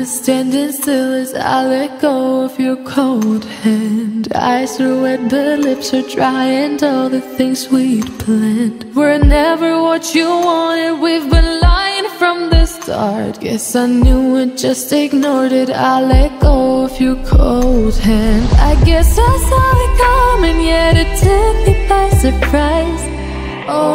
standing still as I let go of your cold hand. Eyes are wet but lips are dry, and all the things we'd planned were never what you wanted. We've been lying from the start. Guess I knew it, just ignored it. I let go of your cold hand. I guess I saw it coming, yet it took me by surprise. Oh,